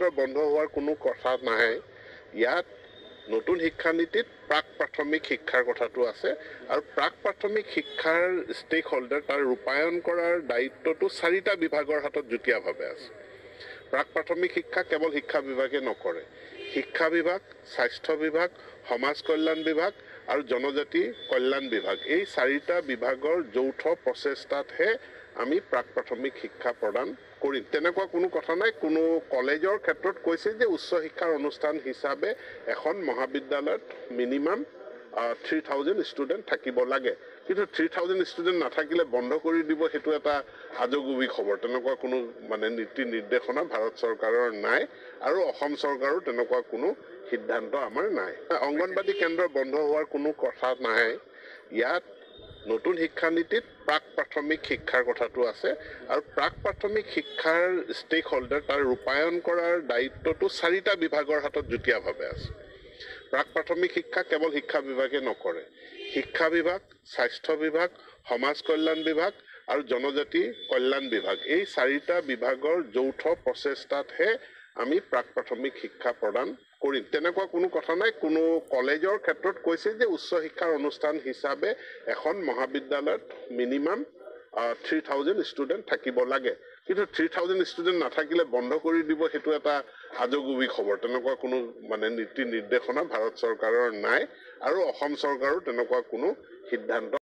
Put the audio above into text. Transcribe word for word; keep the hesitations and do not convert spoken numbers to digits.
কেন্দ্ৰ বন্ধ হোৱাৰ কোনো কথা নাহে। ইয়াত নতুন শিক্ষানীতিত প্ৰাক প্ৰাথমিক শিক্ষাৰ কথাটো আছে আৰু প্ৰাক প্ৰাথমিক শিক্ষাৰ ষ্টেক হোল্ডাৰ তাৰ ৰূপায়ণ কৰাৰ দায়িত্বটো চাৰিটা বিভাগৰ হাতত যুটীয়াভাৱে আছে। প্ৰাক প্ৰাথমিক শিক্ষা কেৱল শিক্ষা বিভাগে নকৰে। শিক্ষা বিভাগ, স্বাস্থ্য বিভাগ, সমাজ কল্যাণ বিভাগ আৰু জনজাতি কল্যাণ বিভাগ, এই চাৰিটা বিভাগৰ যৌথ প্ৰচেষ্টাতহে আমি প্ৰাক প্ৰাথমিক শিক্ষা প্ৰদান কৰিম। তেনেকুৱা কোনো কথা নাই। কোনো কলেজৰ ক্ষেত্ৰত কৈছে যে উচ্চ শিক্ষাৰ অনুষ্ঠান হিচাপে এখন মহাবিদ্যালয়ত মিনিমাম থ্ৰী থাউজেণ্ড ষ্টুডেণ্ট থাকিব লাগে। কিন্তু থ্ৰী থাউজেণ্ড ষ্টুডেণ্ট নাথাকিলে বন্ধ কৰি দিব, সেইটো এটা আজগুবি খবৰ। তেনেকুৱা কোনো মানে নীতি নিৰ্দেশনা ভাৰত চৰকাৰৰ নাই আৰু অসম চৰকাৰৰ তেনেকুৱা কোনো সিদ্ধান্ত আমাৰ নাই। অংগনবাদী কেন্দ্ৰ বন্ধ হোৱাৰ কোনো কথা নাহে। ইয়াত নতুন শিক্ষানীতিত প্ৰাক প্ৰাথমিক শিক্ষাৰ কথাটো আছে আৰু প্ৰাক প্ৰাথমিক শিক্ষাৰ ষ্টেক হোল্ডাৰ তাৰ ৰূপায়ণ কৰাৰ দায়িত্বটো চাৰিটা বিভাগৰ হাতত যুটীয়াভাৱে আছে। প্ৰাক প্ৰাথমিক শিক্ষা কেৱল শিক্ষা বিভাগে নকৰে। শিক্ষা বিভাগ, স্বাস্থ্য বিভাগ, সমাজ কল্যাণ বিভাগ আৰু জনজাতি কল্যাণ বিভাগ, এই চাৰিটা বিভাগৰ যৌথ প্ৰচেষ্টাতহে আমি প্ৰাক প্ৰাথমিক শিক্ষা প্ৰদান কৰিম। তেনেকুৱা কোনো কথা নাই। কোনো কলেজৰ ক্ষেত্ৰত কৈছে যে উচ্চ শিক্ষাৰ অনুষ্ঠান হিচাপে এখন মহাবিদ্যালয়ত মিনিমাম থ্ৰী থাউজেণ্ড ষ্টুডেণ্ট থাকিব লাগে। কিন্তু থ্ৰী থাউজেণ্ড ষ্টুডেণ্ট নাথাকিলে বন্ধ কৰি দিব, সেইটো এটা আজগুবি খবৰ। তেনেকুৱা কোনো মানে নীতি নিৰ্দেশনা ভাৰত চৰকাৰৰ নাই আৰু অসম চৰকাৰৰ তেনেকুৱা কোনো সিদ্ধান্ত